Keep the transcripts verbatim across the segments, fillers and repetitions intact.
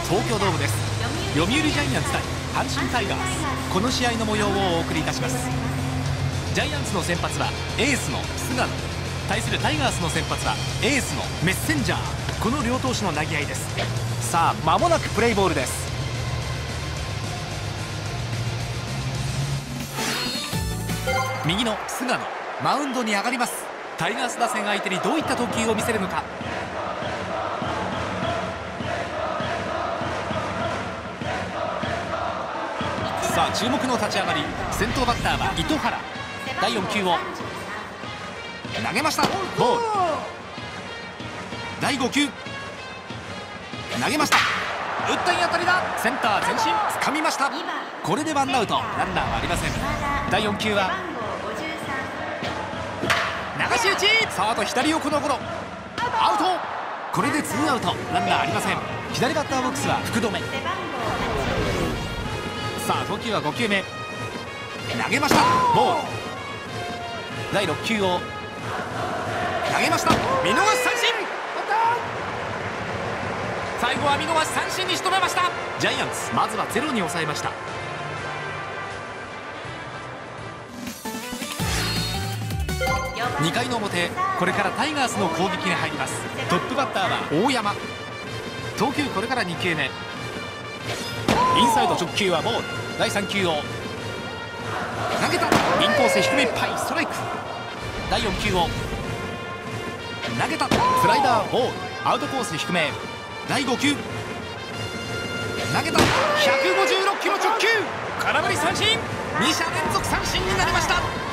東京ドームです。読売ジャイアンツ対阪神タイガース、この試合の模様をお送りいたします。ジャイアンツの先発はエースの菅野、対するタイガースの先発はエースのメッセンジャー、この両投手の投げ合いです。さあ間もなくプレイボールです。右の菅野、マウンドに上がります。タイガース打線相手にどういった投球を見せるのか。さあ注目の立ち上がり、先頭バッターは糸原。だいよん球を投げました。ボール。だいご球投げました。打ったい当たりだ。センター前進、掴みました。これでワンアウト、ランナーはありません。だいよん球は流し打ち。サード左横のゴロ、アウト。これでツーアウト、ランナーありません。左バッターボックスは福留。さあ投球はご球目、投げました。ボール。だいろっ球を投げました。見逃し三振。最後は見逃し三振に仕留めました。ジャイアンツまずはゼロに抑えました。にかいの表、これからタイガースの攻撃に入ります。トップバッターは大山。投球これからに球目、インサイド直球はボール。だいさん球を投げた。インコース低めいっぱい、ストライク。だいよん球を投げた。スライダーボール。アウトコース低め。だいご球投げた。ひゃくごじゅうろキロ直球、空振り三振。に者連続三振になりました。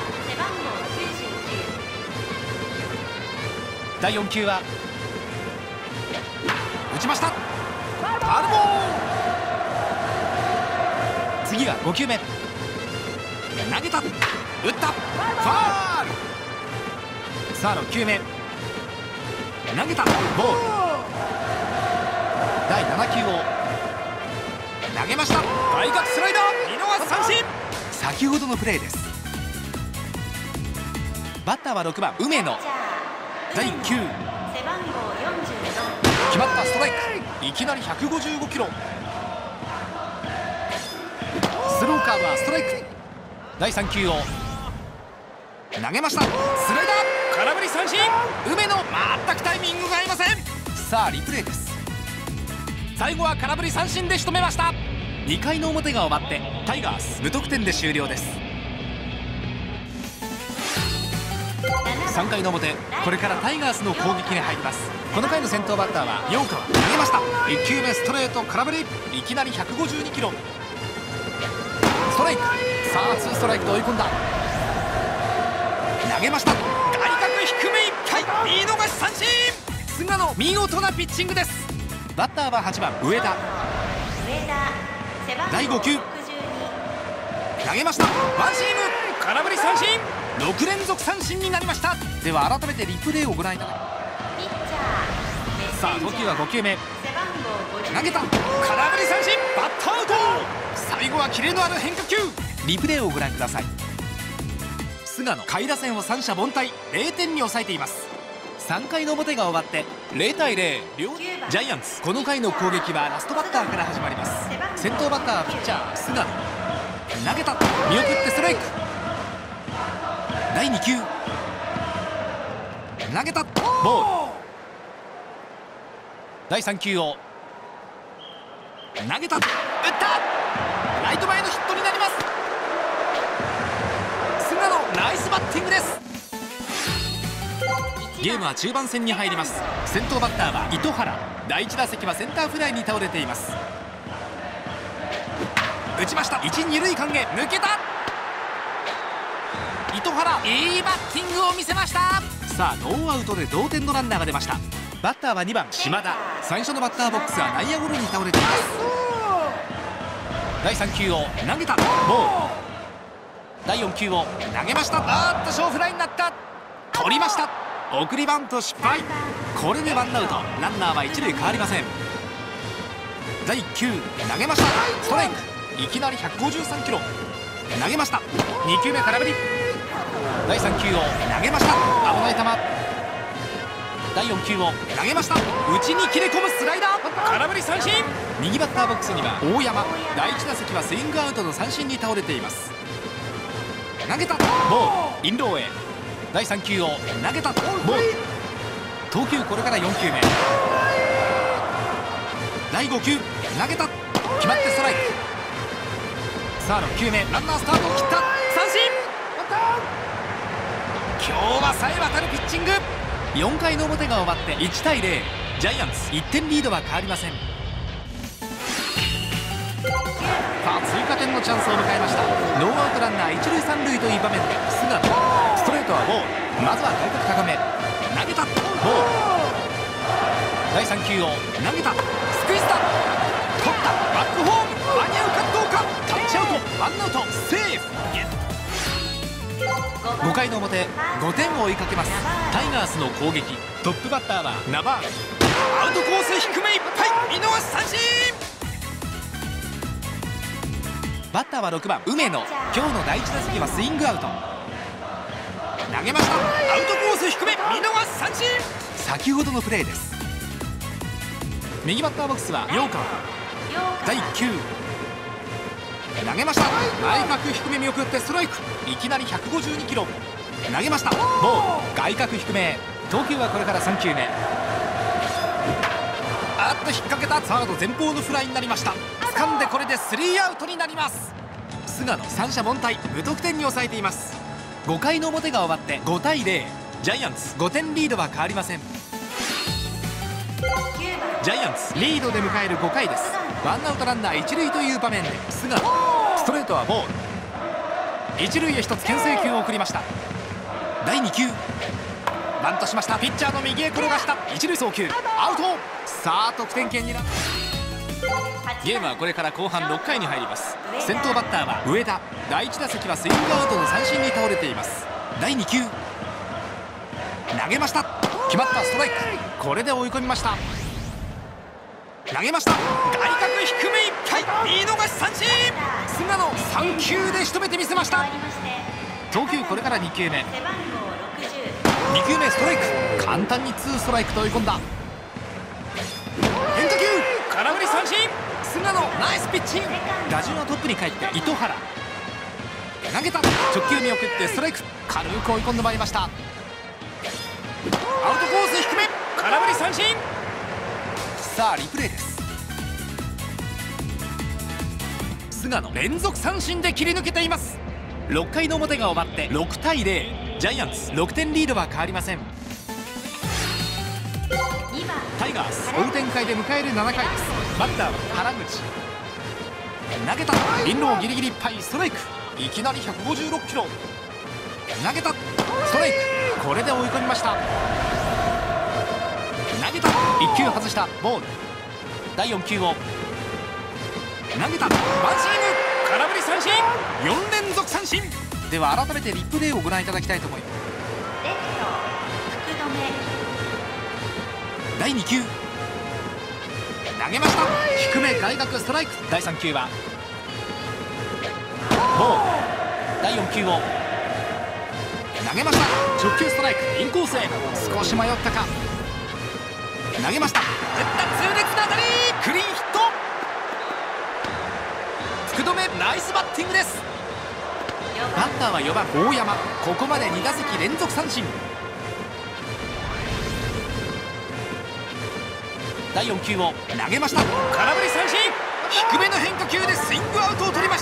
だいよん球は打ちました。ファウルボール。次がご球目、投げた。打った。ファウル。さあろっ球目、投げた。ボール。だいなな球を投げました。外角スライダー、見逃し三振。先ほどのプレーです。バッターはろくばん梅野。だいいっ球決まった。ストライク。いきなりひゃくごじゅうごキロ。スローカーブはストライク。だいさん球を投げました。スライダー、空振り三振。梅野、全くタイミングが合いません。さあリプレイです。最後は空振り三振で仕留めました。にかいの表が終わってタイガース無得点で終了です。さんかいの表、これからタイガースの攻撃に入ります。この回の先頭バッターは陽川。投げました。いっ球目ストレート空振り。いきなりひゃくごじゅうにキロ、ストライク。さあツーストライクと追い込んだ。投げました。外角低めいっぱい、見逃し三振。菅野、見事なピッチングです。バッターははちばん上田。だいご球投げました。ワンシーム、空振り三振。ろく連続三振になりました。では改めてリプレイをご覧いただきます。さあ投球はご球目、投げた。空振り三振、バットアウト。最後はキレのある変化球。リプレイをご覧ください。菅野、下位打線を三者凡退、れいてんに抑えています。さんかいの表が終わってれいたいゼロ。ジャイアンツ、この回の攻撃はラストバッターから始まります。先頭バッターはピッチャー菅野。投げた。見送ってストライク。だいに球投げた。ボール。だいさん球を投げた。打った。ライト前のヒットになります。菅野、ナイスバッティングです。ゲームは中盤戦に入ります。先頭バッターは糸原。だいいち打席はセンターフライに倒れています。打ちました。いち、に塁間へ抜けた。糸原、いいバッティングを見せました。さあノーアウトで同点のランナーが出ました。バッターはにばん島田。最初のバッターボックスは内野ゴロに倒れています。だいさん球を投げた。ボール。だいよん球を投げました。あーっと小フライになった。取りました。送りバント失敗。これでワンアウト、ランナーは一塁変わりません。だいいっ球投げました。ストライク。いきなりひゃくごじゅうさんキロ投げました。に球目空振り。だいさん球を投げました。危ない球。 だいよん球を投げました。内に切れ込むスライダー、空振り三振。右バッターボックスには大山。だいいち打席はスイングアウトの三振に倒れています。投げたボール、インローへ。だいさん球を投げたボール。投球これからよん球目。だいご球投げた、決まってストライク。さあろっ球目、ランナースタートを切った、三振。今日はさえ渡るピッチング。よんかいの表が終わっていちたいゼロ、ジャイアンツいってんリードは変わりません。さあ追加点のチャンスを迎えました。ノーアウトランナー一塁三塁という場面で菅野、ストレートはボール。まずは外角高め、投げたボール。だいさん球を投げた、スクイズだ、取った、バックホーム、間に合うかどうか、タッチアウト、ワンアウトセーフ。ごかいの表、ごてんを追いかけますタイガースの攻撃。トップバッターはナバール。アウトコース低めいっぱい、見逃し三振。バッターはろくばん梅野。今日のだいいち打席はスイングアウト。投げました、アウトコース低め、見逃し三振。先ほどのプレーです。右バッターボックスは陽川。だいいっ球投げました、内角低め見送ってストライク。いきなりひゃくごじゅうにキロ。投げました、ボール、外角低め。投球はこれからさん球目。あっと引っ掛けた、サード前方のフライになりました。掴んでこれでスリーアウトになります。菅野三者凡退、無得点に抑えています。ごかいの表が終わってごたいゼロ、ジャイアンツごてんリードは変わりません。ジャイアンツリードで迎えるごかいです。ワンアウトランナー一塁という場面で菅野、ストレートはボール。一塁へ一つ牽制球を送りました。だいに球バントしました。ピッチャーの右へ転がした、一塁送球アウト。さあ得点圏になる。ゲームはこれから後半ろっかいに入ります。先頭バッターは上田。だいいち打席はスイングアウトの三振に倒れています。だいに球投げました、決まった、ストライク。これで追い込みました。投げました、外角低めいっぱい、見逃し三振。菅野さん球で仕留めてみせました。投球これからに球目。に球目ストライク、簡単にツーストライクと追い込んだ。変化球空振り三振。菅野ナイスピッチング。打順はトップに帰って糸原。投げた、直球見送ってストライク、軽く追い込んでまいりました。アウトコース低め、空振り三振。さあリプレイです。菅野連続三振で切り抜けています。ろっかいの表が終わってろくたいゼロ、ジャイアンツろくてんリードは変わりません。タイガース追う展開で迎えるななかいです。バッターは原口。投げた、インローギリギリいっぱい、ストライク。いきなりひゃくごじゅうろっキロ。投げた、ストライク。これで追い込みました。投げた、いっ球外した、ボール。だいよん球を投げた、ワンシーム、空振り三振。よん連続三振。では改めてリプレイをご覧いただきたいと思います。だいに球投げました、低め外角ストライク。だいさん球はボール。だいよん球を投げました、直球ストライク、インコースへ。少し迷ったか、投げました、打った痛烈な当たり、クリーンヒット。福留ナイスバッティングです。バッターはよばん大山。ここまでに打席連続三振。だいよん球を投げました、空振り三振。低めの変化球でスイングアウトを取りました。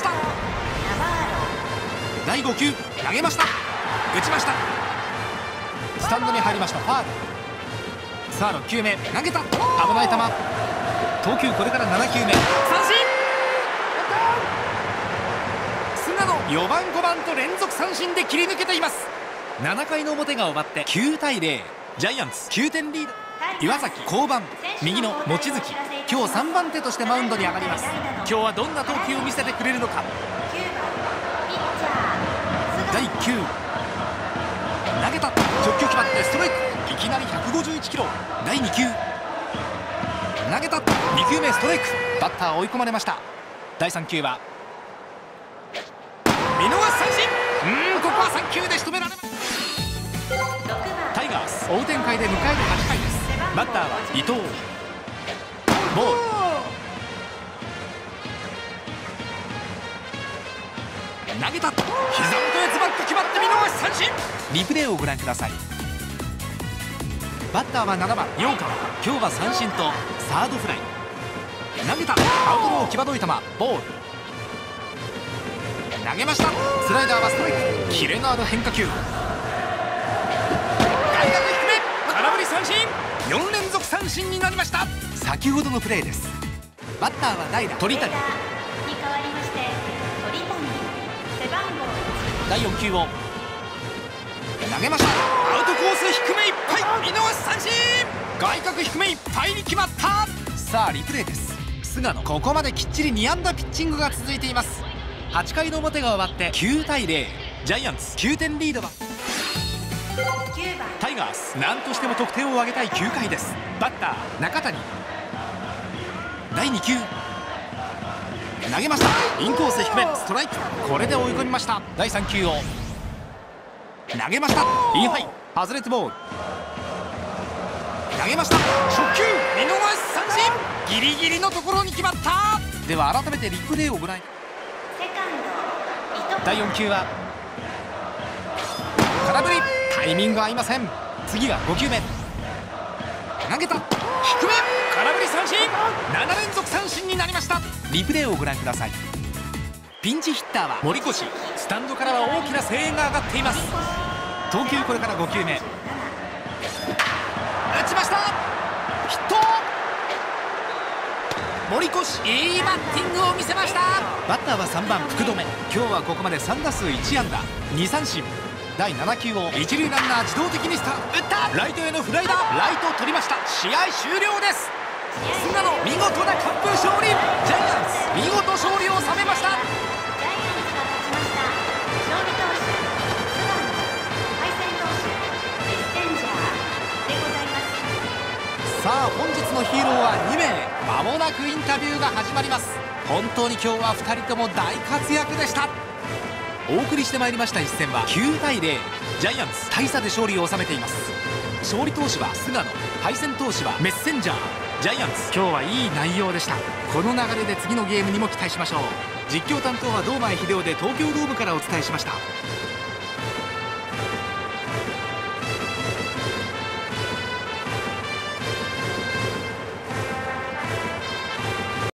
だいご球投げました、打ちました、スタンドに入りました、ファウル。さあろっ球目投げた、危ない球。投球これからなな球目、三振。菅野よばんごばんと連続三振で切り抜けています。ななかいの表が終わってきゅうたいゼロ、ジャイアンツきゅうてんリード。岩崎降板、右の望月、今日さんばん手としてマウンドに上がります。今日はどんな投球を見せてくれるのか。だいいっ球投げた、直球決まってストライク。いきなりひゃくごじゅういちキロ。だいに球投げた、に球目ストライク。バッター追い込まれました。だいさん球は見逃し三振。うーん、ここはさん球で仕留められます。タイガース追う展開で迎えるはちかいです。 バッターは伊藤。ボール。投げた。膝元へズバッと決まって見逃し三振。リプレイをご覧ください。バッターはななばん陽川。今日は三振とサードフライ。投げた。アウトロー際どい球。ボール。投げました。スライダーはストライク。キレのある変化球。外角低め。空振り三振。よん連続三振になりました。先ほどのプレーです。バッターは代打鳥谷。だいよん球を投げました。アウトコース低めいっぱい。見逃し三振。外角低めいっぱいに決まった。さあリプレイです。菅野。ここまできっちりに安打ピッチングが続いています。はちかいの表が終わってきゅうたいゼロ。ジャイアンツきゅうてんリードはタイガース。何としても得点を挙げたいきゅうかいです。バッター中谷。だいに球投げました。インコース低めストライク。これで追い込みました。だいさん球を投げました。インハイ外れてボール。投げました。初球見逃し三振。ギリギリのところに決まった。では改めてリプレイをご覧。だいよん球は空振り。タイミング合いません。次がご球目投げた。低め空振り三振。なな連続三振になりました。リプレイをご覧ください。ピンチヒッターは森越。スタンドからは大きな声援が上がっています。投球これからご球目打ちました。ヒット。森越いいバッティングを見せました。バッターはさんばん福留。今日はここまでさん打数いち安打に三振。だいなな球を一塁ランナー自動的にスタート。打ったライトへのフライだ。ライトを取りました。試合終了です。菅野見事な完封勝利。ジャイアンツ見事勝利を収めました。さあ本日のヒーローはに名。まもなくインタビューが始まります。本当に今日はふたりとも大活躍でした。お送りしてまいりました一戦はきゅうたいゼロ。ジャイアンツ大差で勝利を収めています。勝利投手は菅野、敗戦投手はメッセンジャー。ジャイアンツ今日はいい内容でした。この流れで次のゲームにも期待しましょう。実況担当は堂前秀夫で東京ドームからお伝えしました。